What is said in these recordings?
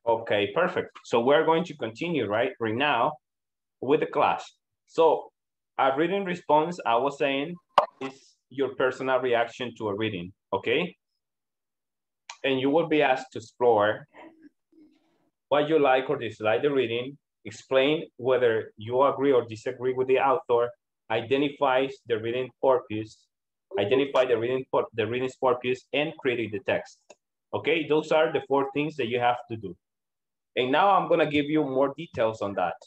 Okay, perfect. So we're going to continue right now with the class. So a reading response, I was saying, is your personal reaction to a reading, okay? And you will be asked to explore what you like or dislike the reading, explain whether you agree or disagree with the author, identifies the reading purpose, identify the reading's purpose, and critique the text. Okay, those are the 4 things that you have to do. And now I'm gonna give you more details on that.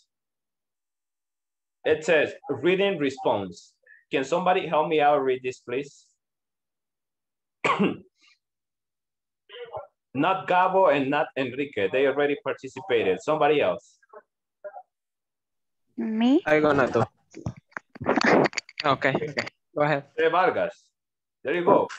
It says reading response. Can somebody help me out read this, please? Not Gabo and not Enrique. They already participated. Somebody else. Me? I'm gonna do. Okay, okay. Go ahead. Vargas. There you go.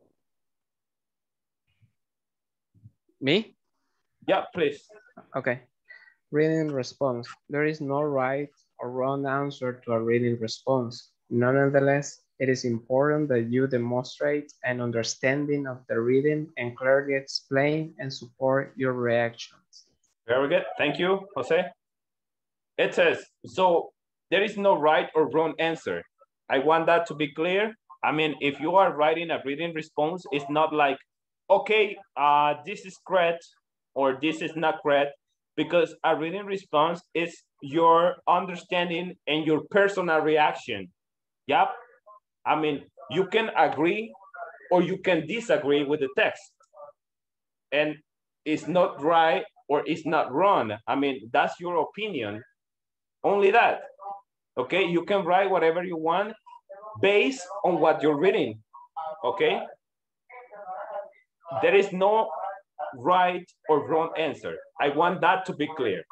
Me? Yeah, please. Okay. Reading response. There is no right or wrong answer to a reading response. Nonetheless, it is important that you demonstrate an understanding of the reading and clearly explain and support your reactions. Very good. Thank you, Jose. It says, so there is no right or wrong answer. I want that to be clear. I mean, if you are writing a reading response, it's not like, okay, this is correct or this is not correct, because a reading response is your understanding and your personal reaction. Yep. I mean, you can agree or you can disagree with the text. And it's not right or it's not wrong. I mean, that's your opinion. Only that. Okay, you can write whatever you want based on what you're reading. Okay? There is no right or wrong answer. I want that to be clear.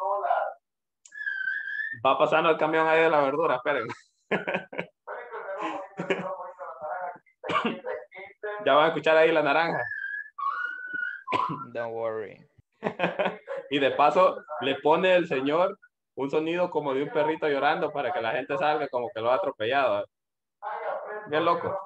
Va pasando el camión ahí de la verdura, esperen. Ya van a escuchar ahí la naranja. Don't worry. Y de paso le pone el señor un sonido como de un perrito llorando para que la gente salga como que lo ha atropellado. Bien loco.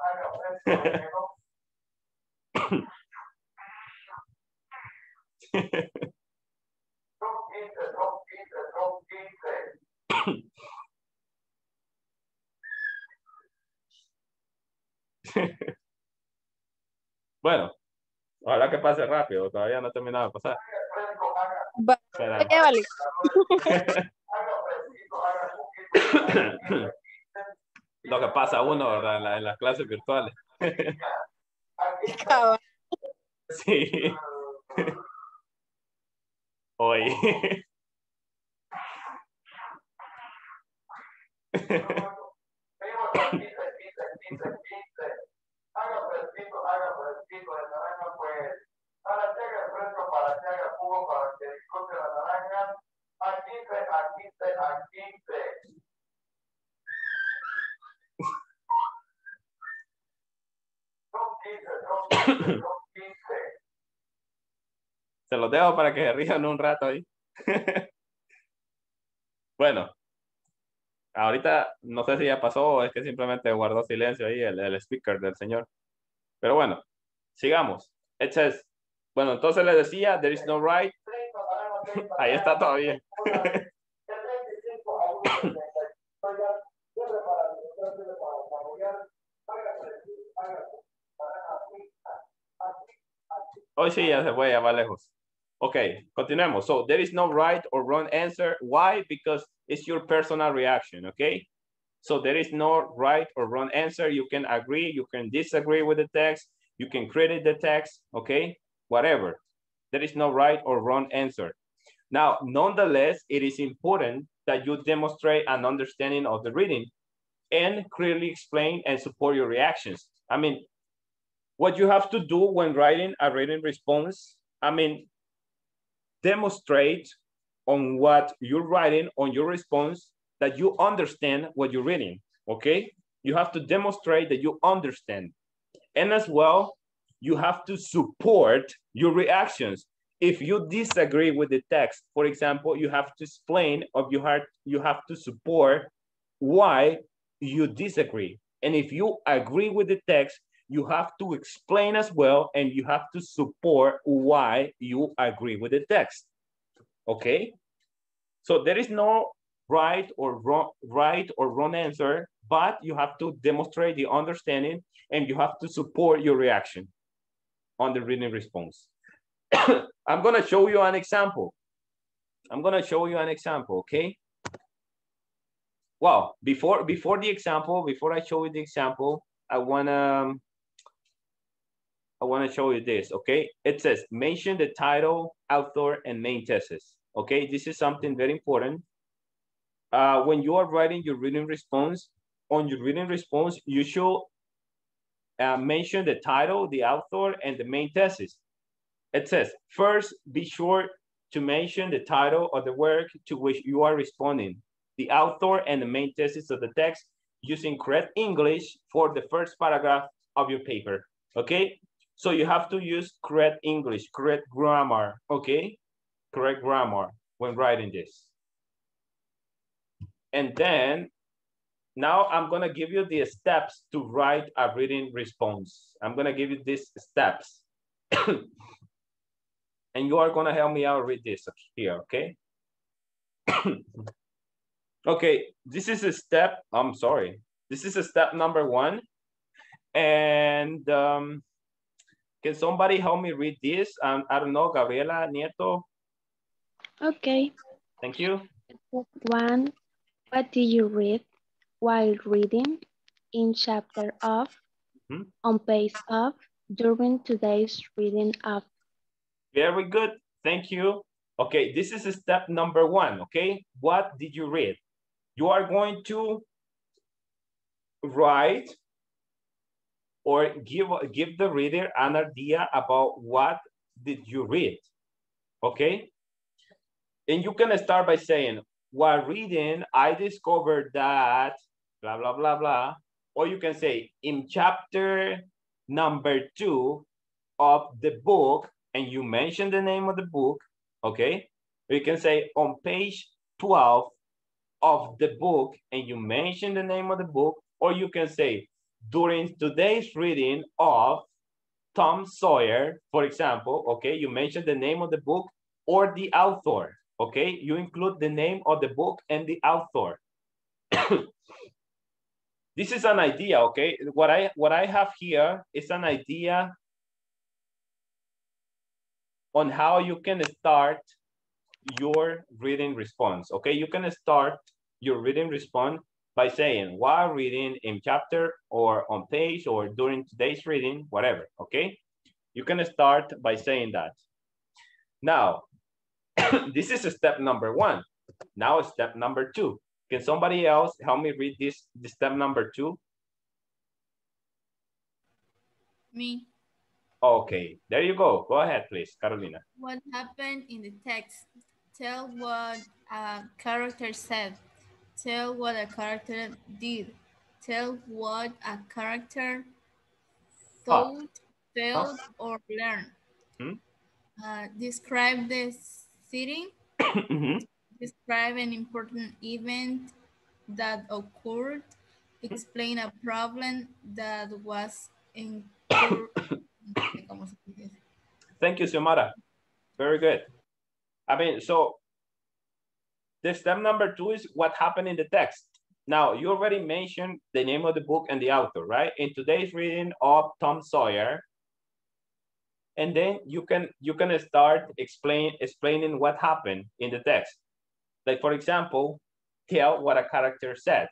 Bueno, ojalá que pase rápido, todavía no ha terminado de pasar. Vale. Lo que pasa uno, ¿verdad? En las clases virtuales. Sí. Hoy. Se los dejo para que se rían un rato ahí. Bueno, ahorita no sé si ya pasó o es que simplemente guardó silencio ahí el speaker del señor. Pero bueno, sigamos. It says, bueno, entonces le decía, there is no right. Ahí está todavía. Hoy sí ya se fue, ya va lejos. Okay, continuemos. So there is no right or wrong answer. Why? Because it's your personal reaction, okay? So there is no right or wrong answer. You can agree, you can disagree with the text, you can credit the text, okay? Whatever. There is no right or wrong answer. Now, nonetheless, it is important that you demonstrate an understanding of the reading and clearly explain and support your reactions. I mean, what you have to do when writing a reading response, I mean, demonstrate on what you're writing, on your response, that you understand what you're reading, okay? You have to demonstrate that you understand. And as well, you have to support your reactions. If you disagree with the text, for example, you have to explain or you have to support why you disagree. And if you agree with the text, you have to explain as well, and you have to support why you agree with the text. okay? So there is no right or wrong answer, but you have to demonstrate the understanding and you have to support your reaction on the reading response. I'm gonna show you an example. Okay? Well, before the example, before I show you the example, I wanna show you this, okay? It says, mention the title, author, and main thesis, okay? This is something very important. When you are writing your reading response, on your reading response, you should mention the title, the author, and the main thesis. It says, first, be sure to mention the title of the work to which you are responding, the author, and the main thesis of the text using correct English for the first paragraph of your paper, okay? So you have to use correct English, correct grammar, okay? Correct grammar when writing this. And then, now I'm gonna give you the steps to write a reading response. I'm gonna give you these steps. And you are gonna help me out read this here, okay? Okay, this is a step, I'm sorry. This is a step number 1. And can somebody help me read this? I don't know, Gabriela Nieto. Okay. Thank you. One, what did you read while reading in chapter of, on page of, during today's reading of? Very good. Thank you. Okay, this is step number 1, okay? What did you read? You are going to write or give the reader an idea about what did you read, okay? And you can start by saying, while reading, I discovered that blah, blah, blah, blah. Or you can say, in chapter number 2 of the book, and you mention the name of the book, okay? Or you can say, on page 12 of the book, and you mention the name of the book. Or you can say, during today's reading of Tom Sawyer, for example, okay? You mention the name of the book or the author. Okay, you include the name of the book and the author. This is an idea, okay? What I have here is an idea on how you can start your reading response, okay? You can start your reading response by saying, while reading in chapter or on page or during today's reading, whatever, okay? You can start by saying that. Now, this is step number 1. Now step number 2. Can somebody else help me read this step number 2? Me. Okay, there you go. Go ahead, please, Carolina. What happened in the text? Tell what a character said. Tell what a character did. Tell what a character thought, felt, or learned. Describe the setting. Describe an important event that occurred. Explain a problem that was incurred. Thank you, Xiomara. Very good. I mean, so the step number 2 is what happened in the text. Now, you already mentioned the name of the book and the author, right? In today's reading of Tom Sawyer. And then you can start explaining what happened in the text. Like, for example, tell what a character said.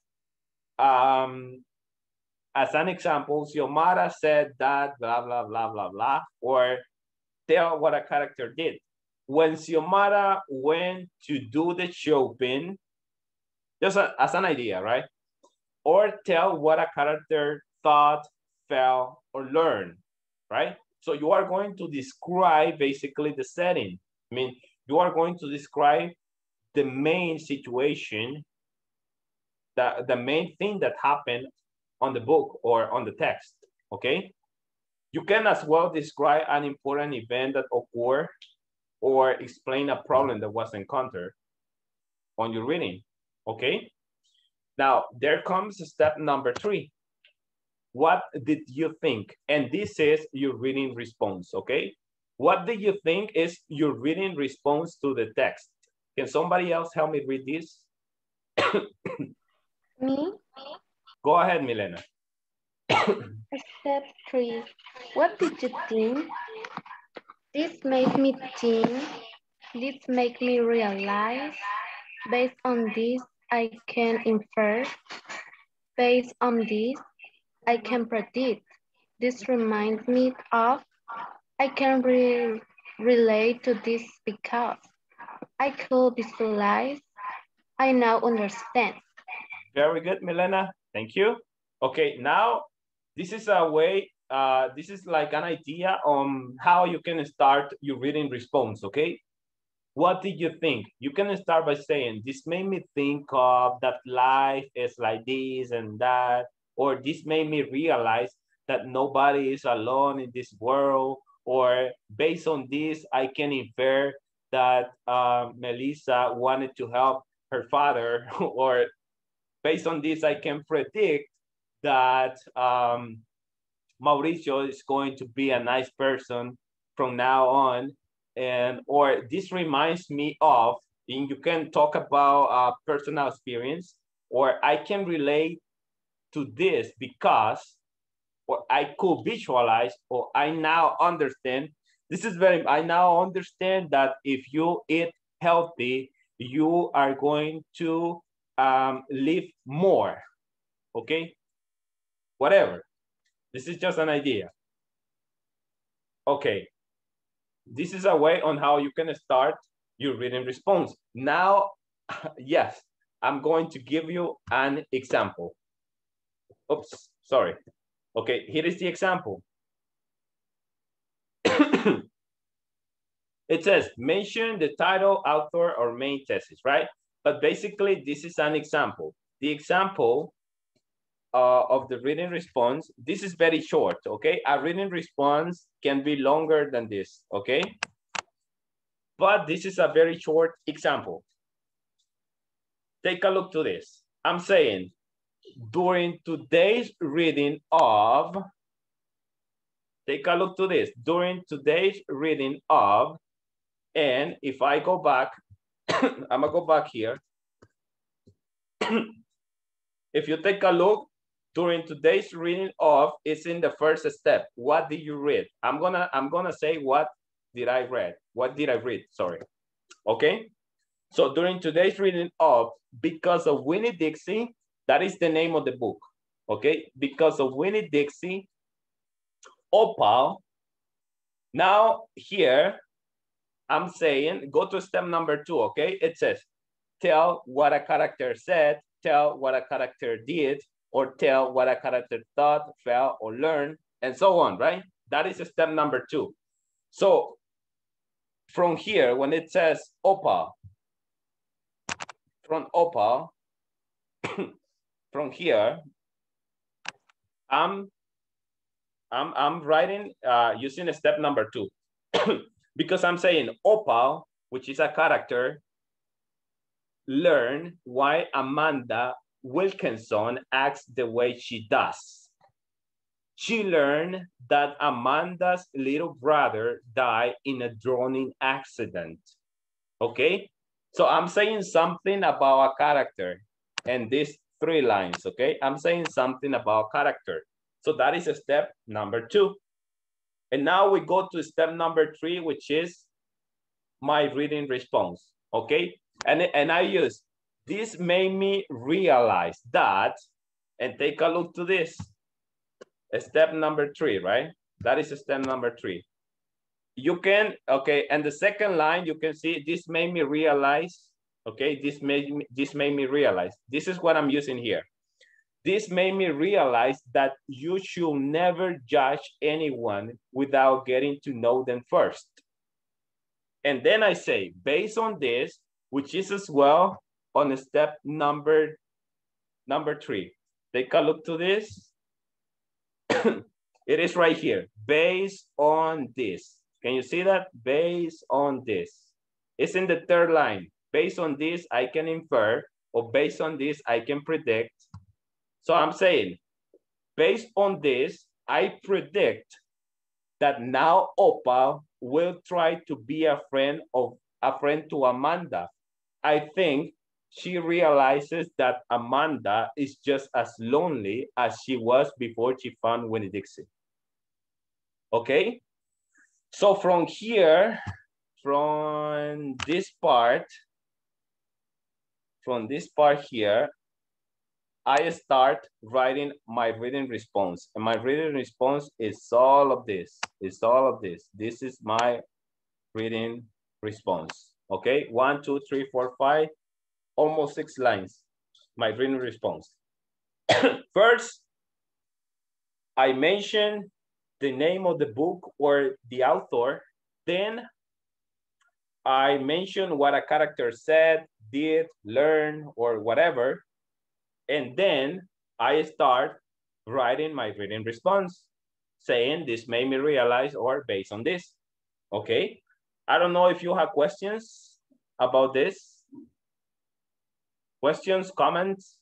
As an example, Xiomara said that blah, blah, blah, blah, blah, or tell what a character did. When Xiomara went to do the shopping, just as an idea, right? Or tell what a character thought, felt, or learned, right? So you are going to describe basically the setting. I mean, you are going to describe the main situation, the main thing that happened on the book or on the text, okay? You can as well describe an important event that occurred or explain a problem that was encountered on your reading, okay? Now, there comes step number 3. What did you think? And this is your reading response, okay? What did you think is your reading response to the text? Can somebody else help me read this? Me? Go ahead, Milena. Step 3. What did you think? This made me think. This made me realize. Based on this, I can infer. Based on this, I can predict. This reminds me of. I can relate to this because I could visualize. I now understand. Very good, Milena. Thank you. Okay, now this is a way, this is like an idea on how you can start your reading response, okay? What did you think? You can start by saying, this made me think of that life is like this and that, or this made me realize that nobody is alone in this world, or based on this, I can infer that Melissa wanted to help her father, or based on this, I can predict that Mauricio is going to be a nice person from now on. And, or this reminds me of, and you can talk about personal experience, or I can relate to this because, or I could visualize, or I now understand. This is very, I now understand that if you eat healthy, you are going to live more, okay? Whatever. This is just an idea. Okay. This is a way on how you can start your reading response. Now, yes, I'm going to give you an example. Oops, sorry. Okay, here is the example. It says, mention the title, author, or main thesis, right? But basically, this is an example. The example of the reading response, this is very short, okay? A reading response can be longer than this, okay? But this is a very short example. Take a look to this. I'm saying, during today's reading of, take a look to this, during today's reading of, and if I go back, I'm gonna go back here. If you take a look, during today's reading of, it's in the first step. What did you read? I'm gonna say, what did I read? What did I read? Sorry. Okay. So during today's reading of, Because of Winnie Dixie, that is the name of the book. Okay. Because of Winnie Dixie, Opal. Now here, I'm saying, go to step number 2. Okay. It says, tell what a character said, tell what a character did, or tell what a character thought, felt, or learned, and so on, right? That is step number 2. So from here, when it says Opal, from Opal, from here, I'm writing using step number 2 because I'm saying Opal, which is a character, learn why Amanda Wilkinson acts the way she does. She learned that Amanda's little brother died in a drowning accident. Okay? So I'm saying something about a character and these 3 lines, okay? I'm saying something about character. So that is step number 2. And now we go to step number 3, which is my reading response, okay? And I use, this made me realize that, and take a look to this. Step number 3, right? That is step number 3. You can, okay, and the second line, you can see, this made me realize, okay? This made me realize. This is what I'm using here. This made me realize that you should never judge anyone without getting to know them first. And then I say, based on this, which is as well on step number 3. Take a look to this. It is right here, based on this. Can you see that? Based on this. It's in the 3rd line. Based on this, I can infer, or based on this, I can predict. So I'm saying, based on this, I predict that now Opal will try to be a friend to Amanda. I think she realizes that Amanda is just as lonely as she was before she found Winnie Dixie. Okay? So from here, from this part here, I start writing my reading response. And my reading response is all of this. It's all of this. This is my reading response. Okay, 1, 2, 3, 4, 5, almost 6 lines. My reading response. First, I mention the name of the book or the author. Then I mention what a character said, did, learn, or whatever. And then I start writing my reading response, saying this made me realize or based on this. Okay. I don't know if you have questions about this. Questions, comments?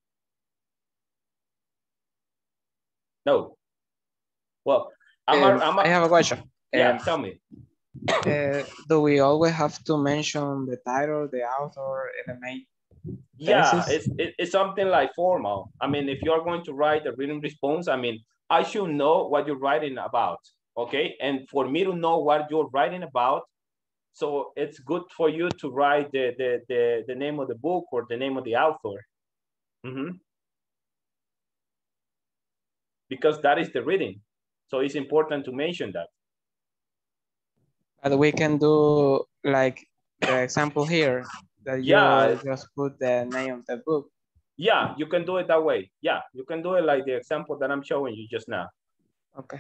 No. Well, I have a question. Yeah, tell me. Do we always have to mention the title, the author, and the main? Yeah, it's something like formal. I mean, if you're going to write a reading response, I mean, I should know what you're writing about, okay? And for me to know what you're writing about, so it's good for you to write the name of the book or the name of the author. Because that is the reading. So it's important to mention that. But we can do like the example here that you just put the name of the book. Yeah, you can do it that way. Yeah, you can do it like the example that I'm showing you just now. Okay.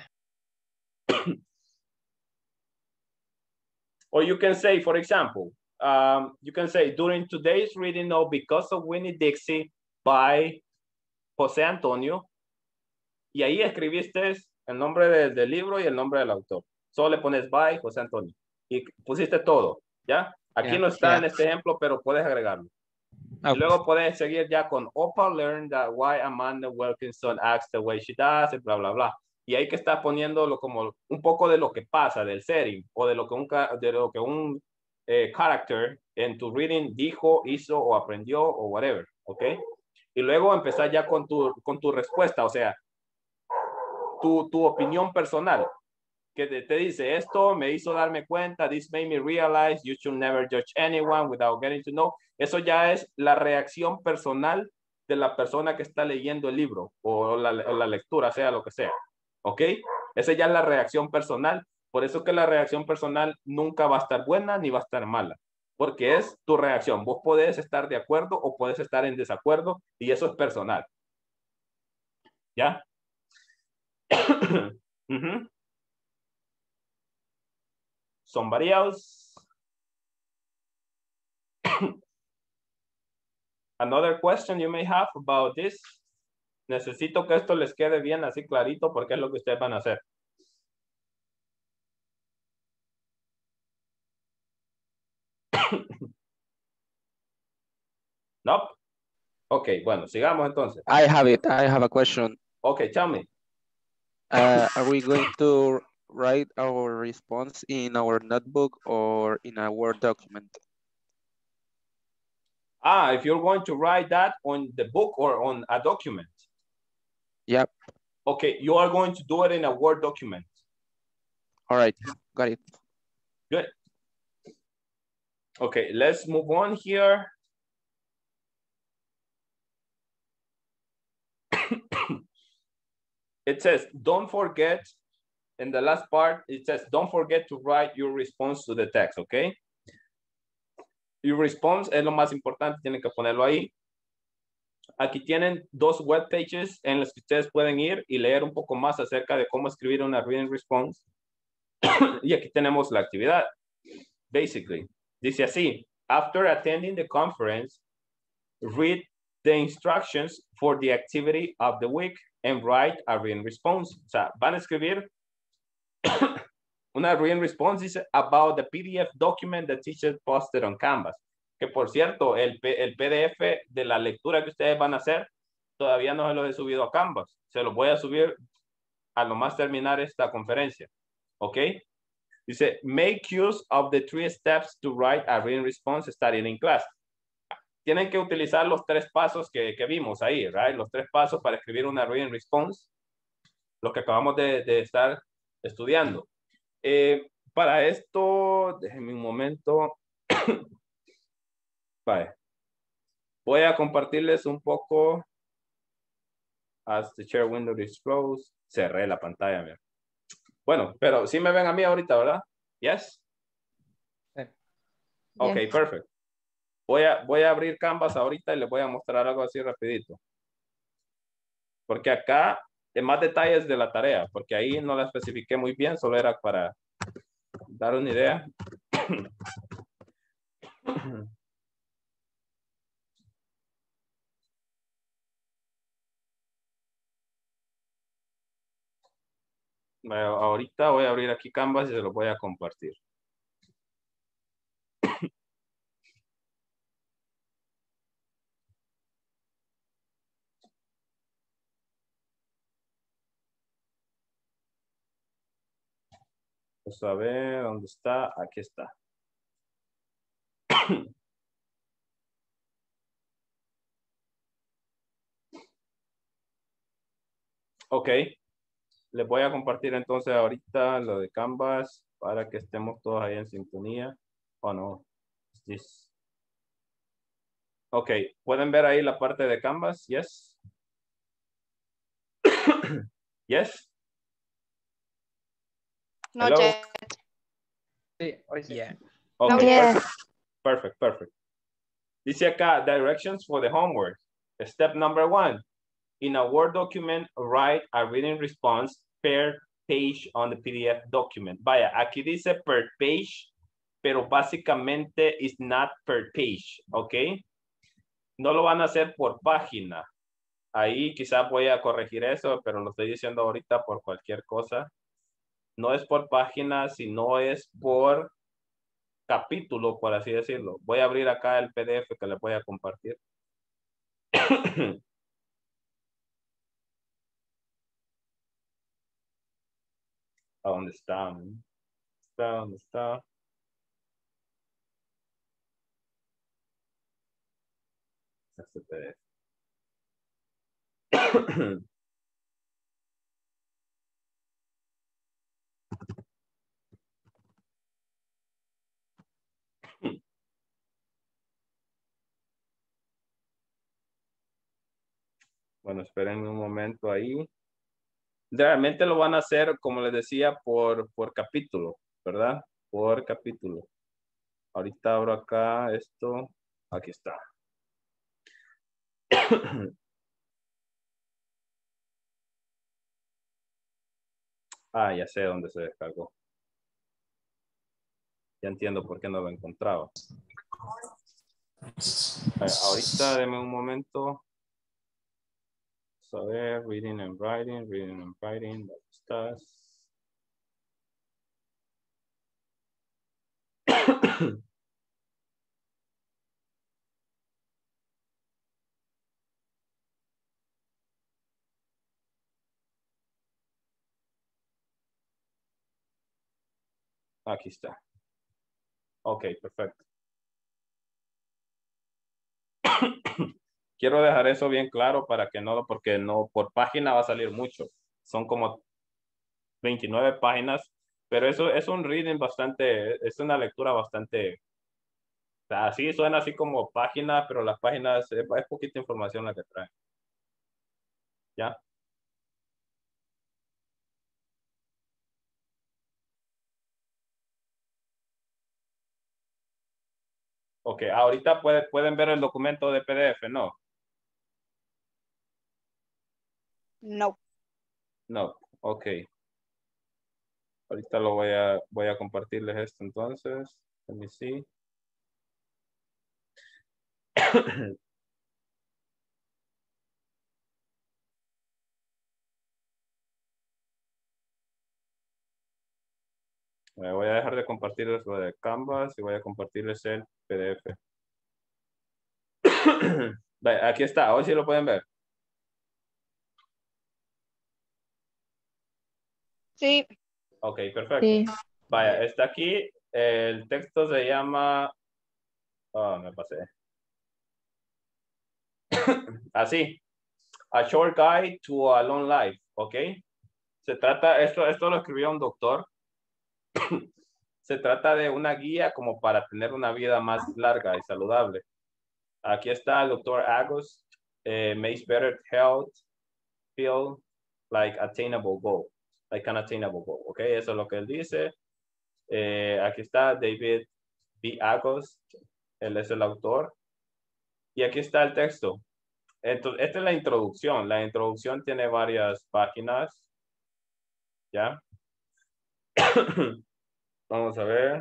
Or you can say, for example, you can say during today's reading of Because of Winnie Dixie by José Antonio. Y ahí escribiste el nombre del libro y el nombre del autor. Solo le pones by José Antonio. Y pusiste todo, ¿ya? Aquí no está en este ejemplo, pero puedes agregarlo. Okay. Y luego puedes seguir ya con Opa learned that why Amanda Wilkinson acts the way she does, y bla, bla, bla. Y ahí que estás poniéndolo como un poco de lo que pasa, del setting, o de lo que un character en tu reading dijo, hizo, o aprendió, o whatever, ¿ok? Y luego empezar ya con tu respuesta, o sea, tu opinión personal, que te dice, esto me hizo darme cuenta, this made me realize, you should never judge anyone without getting to know. Eso ya es la reacción personal de la persona que está leyendo el libro o la lectura, sea lo que sea. ¿Ok? Esa ya es la reacción personal. Por eso que la reacción personal nunca va a estar buena ni va a estar mala. Porque es tu reacción. Vos podés estar de acuerdo o podés estar en desacuerdo y eso es personal. ¿Ya? Somebody else? Another question you may have about this? Necesito que esto les quede bien así clarito porque es lo que ustedes van a hacer. Nope. Ok, bueno, sigamos entonces. I have it. I have a question. Okay, tell me. Are we going to write our response in our notebook or in a Word document? If you're going to write that on the book or on a document. Yep. Okay, you are going to do it in a Word document. All right, got it. Good. Okay, let's move on here. It says, don't forget, in the last part, it says, don't forget to write your response to the text, okay? Your response es lo más importante, tienen que ponerlo ahí. Aquí tienen 2 web pages en las que ustedes pueden ir y leer un poco más acerca de cómo escribir una reading response. Y aquí tenemos la actividad. Basically, dice así, after attending the conference, read the instructions for the activity of the week and write a reading response. O sea, van a escribir una reading response dice about the PDF document the teacher posted on Canvas. Que por cierto, el PDF de la lectura que ustedes van a hacer, todavía no se los he subido a Canvas. Se los voy a subir a lo más terminar esta conferencia. ¿Ok? Dice, make use of the 3 steps to write a reading response studying in class. tienen que utilizar los 3 pasos que vimos ahí, right? Los 3 pasos para escribir una reading response, lo que acabamos de estar estudiando. Para esto, déjenme un momento. Vale. Voy a compartirles un poco. As the share window is closed. Cerré la pantalla. Mira. Bueno, pero sí me ven a mí ahorita, ¿verdad? Yes. Ok, Yes. perfect. Voy a abrir Canvas ahorita y les voy a mostrar algo así rapidito. Porque acá, en más detalles de la tarea, porque ahí no la especifiqué muy bien, solo era para dar una idea. Bueno, ahorita voy a abrir aquí Canvas y se lo voy a compartir. Vamos a ver dónde está. Aquí está. Ok. Les voy a compartir entonces ahorita lo de Canvas para que estemos todos ahí en sintonía. ¿O no? Yes. Ok. ¿Pueden ver ahí la parte de Canvas? Yes. Yes. Not Hello. yet. Sí, hoy sí. Yeah. Okay, Yes. perfect. Dice acá, directions for the homework. Step number 1. In a Word document, write a reading response per page on the PDF document. Vaya, aquí dice per page, pero básicamente is not per page, ¿ok? No lo van a hacer por página. Ahí quizás voy a corregir eso, pero lo estoy diciendo ahorita por cualquier cosa. No es por página, sino es por capítulo, por así decirlo. Voy a abrir acá el PDF que les voy a compartir. ¿A dónde está? ¿Dónde está? Este PDF. Bueno, esperen un momento ahí. Realmente lo van a hacer, como les decía, por capítulo, ¿verdad? Por capítulo. Ahorita abro acá esto. Aquí está. Ah, ya sé dónde se descargó. Ya entiendo por qué no lo encontraba. Ahorita, denme un momento. Vamos a ver, reading and writing. ¿Dónde estás? Aquí está. Ok, perfecto. Quiero dejar eso bien claro para que no, porque no, por página va a salir mucho. Son como 29 páginas, pero eso es un reading bastante, es una lectura bastante, así suena así como página, pero las páginas es poquita información la que traen. ¿Ya? Ok, ahorita pueden ver el documento de PDF, ¿no? No. No, ok. Ahorita voy a compartirles esto entonces. Let me see. Voy a dejar de compartirles lo de Canvas y voy a compartirles el PDF. Aquí está, hoy sí lo pueden ver. Sí. Ok, perfecto. Sí. Vaya, está aquí. El texto se llama... Oh, me pasé. Así. A short guide to a long life, ¿ok? Se trata, esto lo escribió un doctor. Se trata de una guía como para tener una vida más larga y saludable. Aquí está el doctor Agus. Makes better health feel like attainable goal. Like an attainable goal, ¿ok? Eso es lo que él dice. Aquí está David B. Agus. Él es el autor. Y aquí está el texto. Entonces, esta es la introducción. La introducción tiene varias páginas. ¿Ya? Vamos a ver.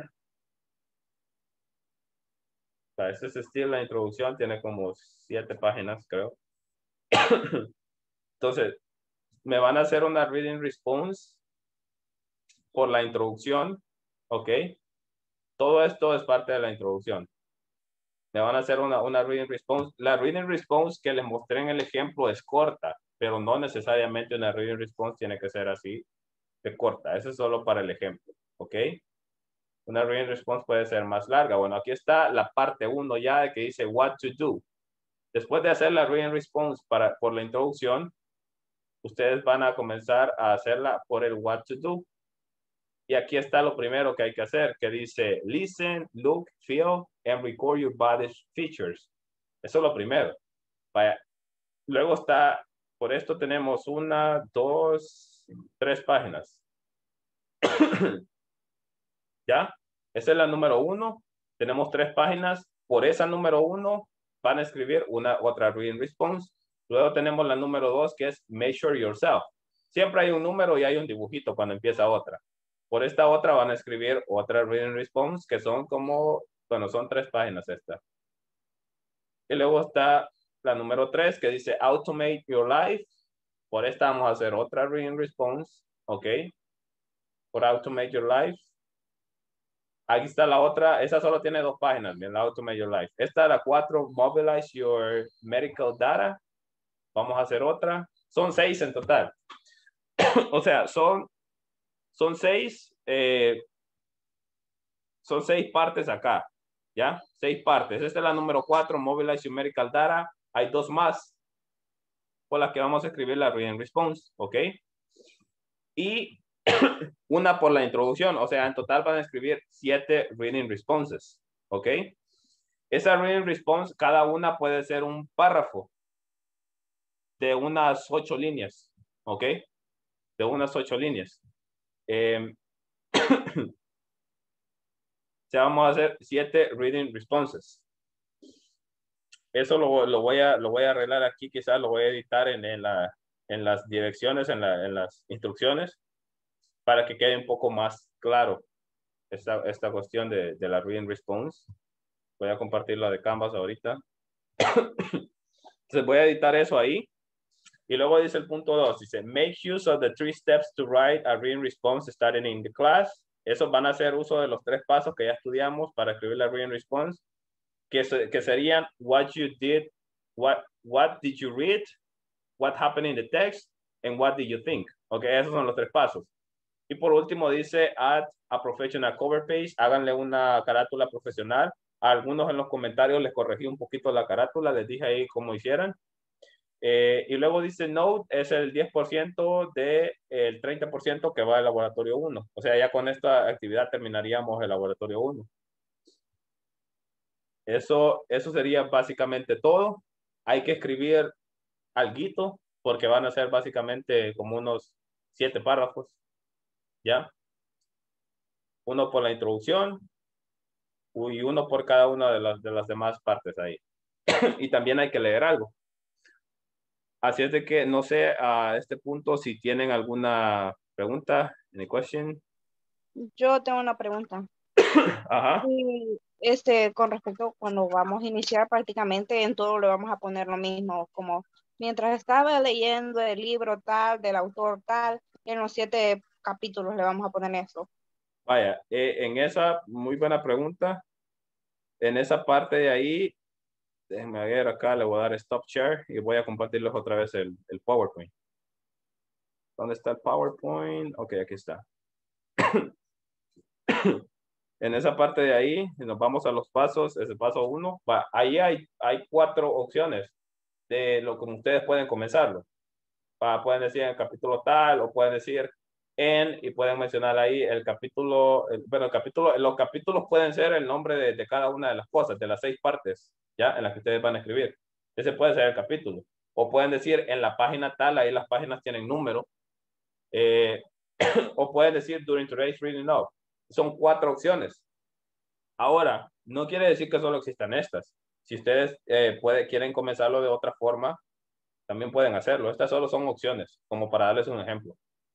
Este es estilo, la introducción tiene como 7 páginas, creo. Entonces, me van a hacer una reading response por la introducción, ¿ok? Todo esto es parte de la introducción. Me van a hacer una reading response. La reading response que les mostré en el ejemplo es corta, pero no necesariamente una reading response tiene que ser así de corta. Eso es solo para el ejemplo, ¿ok? Una reading response puede ser más larga. Bueno, aquí está la parte 1 ya de que dice what to do. Después de hacer la reading response por la introducción, ustedes van a comenzar a hacerla por el what to do. Y aquí está lo primero que hay que hacer, que dice listen, look, feel, and record your body's features. Eso es lo primero. Vaya. Luego está, por esto tenemos 1, 2, 3 páginas. ¿Ya? Esa es la número 1. Tenemos 3 páginas. Por esa número 1 van a escribir otra reading response. Luego tenemos la número 2 que es measure yourself. Siempre hay un número y hay un dibujito cuando empieza otra. Por esta otra van a escribir otra reading response que son como, bueno, son 3 páginas esta. Y luego está la número 3 que dice automate your life. Por esta vamos a hacer otra reading response. ¿Ok? Por automate your life. Aquí está la otra, esa solo tiene 2 páginas, bien, la Automate Your Life. Esta es la 4, Mobilize Your Medical Data. Vamos a hacer otra. Son 6 en total. O sea, son 6, son 6 partes acá, ¿ya? 6 partes. Esta es la número 4, Mobilize Your Medical Data. Hay 2 más por las que vamos a escribir la reading response, ¿ok? Y una por la introducción, o sea, en total van a escribir 7 reading responses, ¿ok? Esa reading response, cada una puede ser un párrafo de unas 8 líneas, ¿ok? De unas 8 líneas. O sea, vamos a hacer 7 reading responses. Eso lo voy a arreglar aquí, quizás lo voy a editar en las direcciones, en las instrucciones, para que quede un poco más claro esta cuestión de la reading response. Voy a compartir la de Canvas ahorita. Entonces voy a editar eso ahí. Y luego dice el punto 2, dice, make use of the 3 steps to write a reading response starting in the class. Esos van a hacer uso de los 3 pasos que ya estudiamos para escribir la reading response, que serían what you did, what did you read, what happened in the text, and what did you think. Ok, esos son los 3 pasos. Y por último dice, add a professional cover page, háganle una carátula profesional. A algunos en los comentarios les corregí un poquito la carátula, les dije ahí cómo hicieran. Y luego dice note, es el 10% del 30% que va al laboratorio 1. O sea, ya con esta actividad terminaríamos el laboratorio 1. Eso sería básicamente todo. Hay que escribir alguito, porque van a ser básicamente como unos 7 párrafos. ¿Ya? Uno por la introducción y uno por cada una de las demás partes ahí. Y también hay que leer algo. Así es de que no sé a este punto si tienen alguna pregunta, any question. Yo tengo una pregunta. Ajá. Con respecto a cuando vamos a iniciar, prácticamente en todo le vamos a poner lo mismo, como mientras estaba leyendo el libro tal, del autor tal, en los 7 capítulos le vamos a poner eso. Vaya, en esa, muy buena pregunta. En esa parte de ahí, déjenme ver acá, le voy a dar stop share y voy a compartirles otra vez el PowerPoint. ¿Dónde está el PowerPoint? Ok, aquí está. En esa parte de ahí, nos vamos a los pasos, es el paso 1. Ahí hay 4 opciones. de lo como ustedes pueden comenzarlo. Pueden decir en el capítulo tal o pueden decir en y pueden mencionar ahí el capítulo, los capítulos pueden ser el nombre de cada una de las cosas, de las 6 partes, ¿ya? En las que ustedes van a escribir. Ese puede ser el capítulo. O pueden decir en la página tal, ahí las páginas tienen número. O pueden decir during today's reading of. Son 4 opciones. Ahora, no quiere decir que solo existan estas. Si ustedes quieren comenzarlo de otra forma, también pueden hacerlo. Estas solo son opciones, como para darles un ejemplo.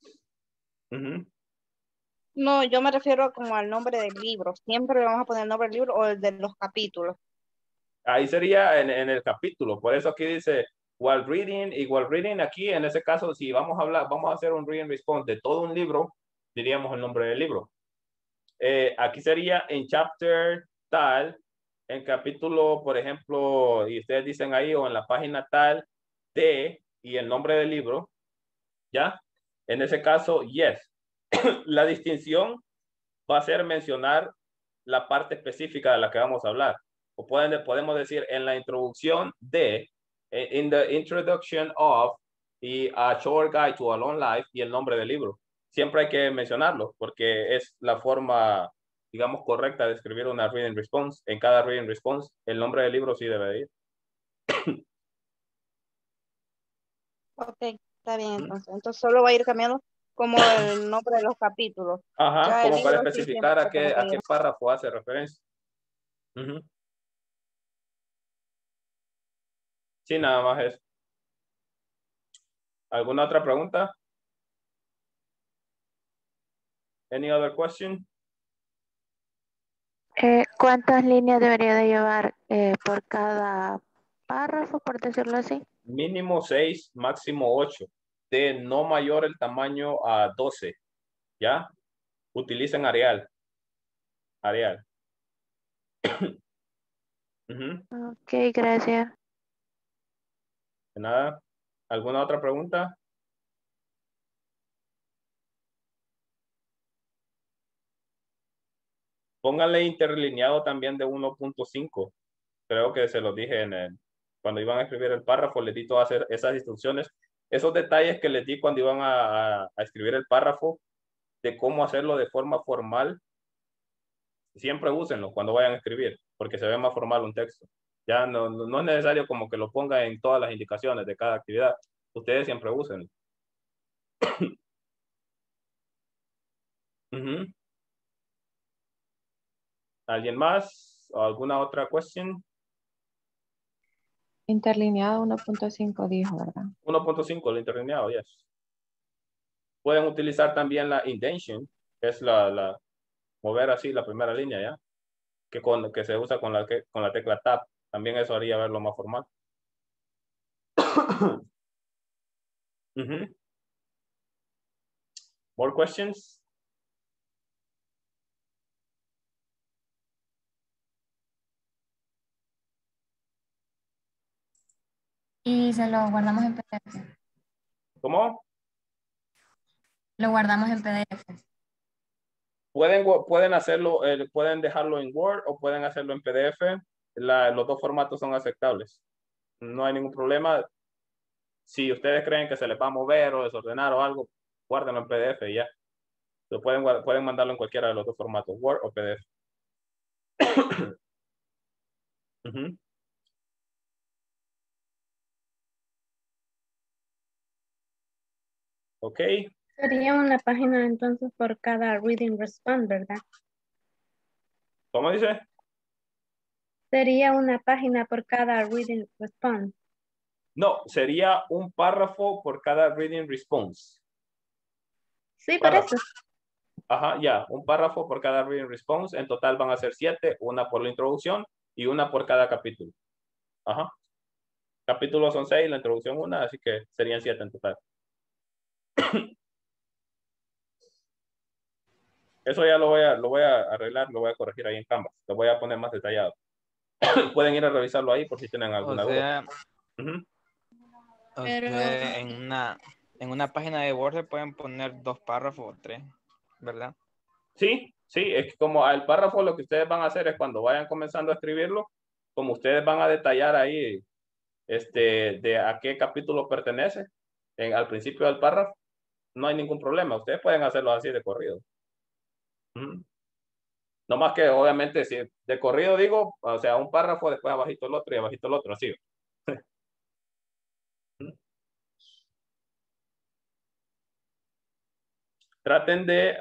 No, yo me refiero como al nombre del libro. Siempre le vamos a poner el nombre del libro o el de los capítulos. Ahí sería en el capítulo. Por eso aquí dice while reading, y while reading aquí, en ese caso, si vamos a hacer un reading response de todo un libro, diríamos el nombre del libro. Aquí sería en chapter tal, en capítulo, por ejemplo, y ustedes dicen ahí, o en la página tal, de, y el nombre del libro, ¿ya? En ese caso, yes. La distinción va a ser mencionar la parte específica de la que vamos a hablar. O podemos decir en la introducción de, in the introduction of, y a short guide to a long life, y el nombre del libro. Siempre hay que mencionarlo porque es la forma, digamos, correcta de escribir una reading response. En cada reading response, el nombre del libro sí debe ir. Ok, está bien entonces. Entonces solo va a ir cambiando como el nombre de los capítulos. Ajá, Ya el como para libro sí siempre especificar va a tener que a qué ir. párrafo hace referencia. Sí, nada más eso. ¿Alguna otra pregunta? Any other question? ¿Cuántas líneas debería de llevar por cada párrafo, por decirlo así? Mínimo 6, máximo 8. De no mayor el tamaño a 12. ¿Ya? Utilicen Arial. Arial. Ok, gracias. De nada. ¿Alguna otra pregunta? Pónganle interlineado también de 1.5. Creo que se los dije cuando iban a escribir el párrafo, les di todas esas instrucciones. Esos detalles que les di cuando iban a escribir el párrafo, de cómo hacerlo de forma formal, siempre úsenlo cuando vayan a escribir, porque se ve más formal un texto. Ya no es necesario como que lo ponga en todas las indicaciones de cada actividad. Ustedes siempre úsenlo. ¿Alguien más? ¿O alguna otra cuestión? Interlineado 1.5 dijo, ¿verdad? 1.5, el interlineado, yes. Pueden utilizar también la indentation, que es mover así la primera línea, ¿ya? Que se usa con la tecla Tab. También eso haría verlo más formal. More questions? Y se lo guardamos en PDF. ¿Cómo? Lo guardamos en PDF. Pueden hacerlo, pueden dejarlo en Word o pueden hacerlo en PDF. Los dos formatos son aceptables. No hay ningún problema. Si ustedes creen que se les va a mover o desordenar o algo, guárdenlo en PDF y ya. Pueden mandarlo en cualquiera de los dos formatos, Word o PDF. Ok. Sería una página entonces por cada reading response, ¿verdad? ¿Cómo dice? Sería una página por cada reading response. No, sería un párrafo por cada reading response. Sí, por eso. Ajá, ya, un párrafo por cada reading response. En total van a ser 7, una por la introducción y una por cada capítulo. Ajá. Capítulos son 6, la introducción 1, así que serían 7 en total. Eso ya lo voy a arreglar, lo voy a corregir ahí en Canvas. Lo voy a poner más detallado. Pueden ir a revisarlo ahí por si tienen alguna duda. O sea, en una página de Word se pueden poner 2 párrafos o 3, ¿verdad? Sí, es que como el párrafo lo que ustedes van a hacer es cuando vayan comenzando a escribirlo, como ustedes van a detallar ahí de a qué capítulo pertenece al principio del párrafo, no hay ningún problema. Ustedes pueden hacerlo así de corrido. No más que obviamente si de corrido digo, o sea, un párrafo, después abajito el otro y abajito el otro, así. Traten de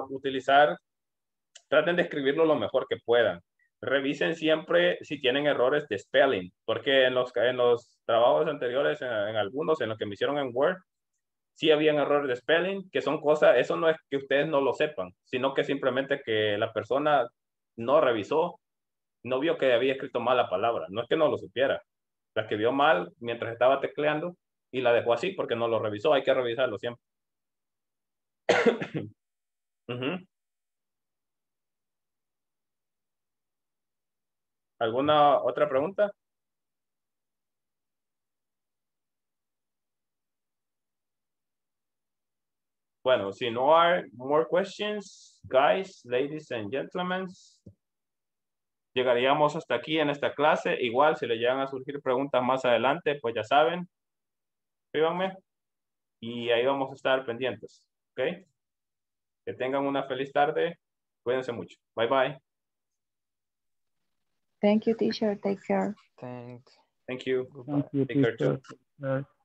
traten de escribirlo lo mejor que puedan. Revisen siempre si tienen errores de spelling, porque en los trabajos anteriores, en algunos, en los que me hicieron en Word, sí habían errores de spelling, que son cosas, eso no es que ustedes no lo sepan, sino que simplemente que la persona no revisó, no vio que había escrito mal la palabra, no es que no lo supiera, la escribió mal mientras estaba tecleando y la dejó así porque no lo revisó, hay que revisarlo siempre. ¿Alguna otra pregunta? Bueno, si no hay more questions, guys, ladies and gentlemen, llegaríamos hasta aquí en esta clase. Igual, si le llegan a surgir preguntas más adelante, pues ya saben, escríbanme y ahí vamos a estar pendientes. ¿Ok? Que tengan una feliz tarde. Cuídense mucho. Bye, bye. Thank you, teacher. Take care. Thanks. Thank you. Goodbye. Take care too.